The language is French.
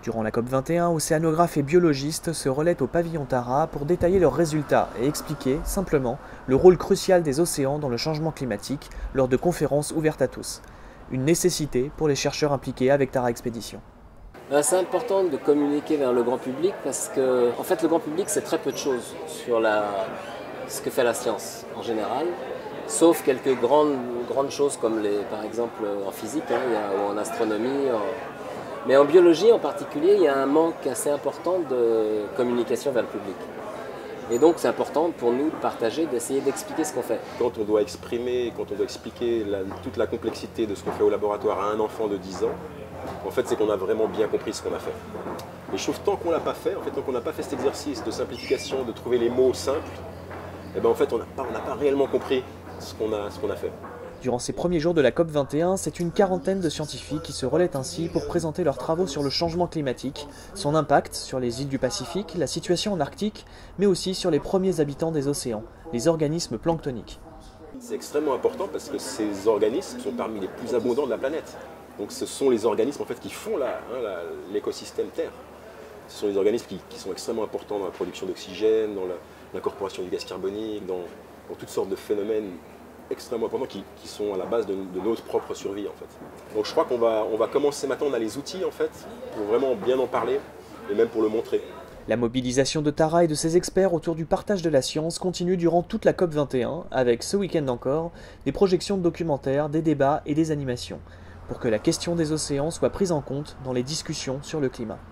Durant la COP21, océanographes et biologistes se relaient au pavillon Tara pour détailler leurs résultats et expliquer, simplement, le rôle crucial des océans dans le changement climatique lors de conférences ouvertes à tous. Une nécessité pour les chercheurs impliqués avec Tara Expédition. C'est important de communiquer vers le grand public parce que, en fait, le grand public sait très peu de choses sur ce que fait la science en général, sauf quelques grandes choses comme par exemple en physique ou en astronomie. Mais en biologie en particulier, il y a un manque assez important de communication vers le public. Et donc c'est important pour nous de partager, d'essayer d'expliquer ce qu'on fait. Quand on doit exprimer, quand on doit expliquer toute la complexité de ce qu'on fait au laboratoire à un enfant de 10 ans, en fait c'est qu'on a vraiment bien compris ce qu'on a fait. Et je trouve tant qu'on ne l'a pas fait, en fait, tant qu'on n'a pas fait cet exercice de simplification, de trouver les mots simples, et ben en fait on n'a pas réellement compris ce qu'on a fait. Durant ces premiers jours de la COP21, c'est une quarantaine de scientifiques qui se relaient ainsi pour présenter leurs travaux sur le changement climatique, son impact sur les îles du Pacifique, la situation en Arctique, mais aussi sur les premiers habitants des océans, les organismes planctoniques. C'est extrêmement important parce que ces organismes sont parmi les plus abondants de la planète. Donc ce sont les organismes en fait, qui font l'écosystème Terre. Ce sont les organismes qui sont extrêmement importants dans la production d'oxygène, dans l'incorporation du gaz carbonique, dans toutes sortes de phénomènes extrêmement importants qui sont à la base de notre propre survie en fait. Donc je crois qu'on va commencer maintenant, on a les outils en fait pour vraiment bien en parler et même pour le montrer. La mobilisation de Tara et de ses experts autour du partage de la science continue durant toute la COP21 avec ce week-end encore des projections de documentaires, des débats et des animations pour que la question des océans soit prise en compte dans les discussions sur le climat.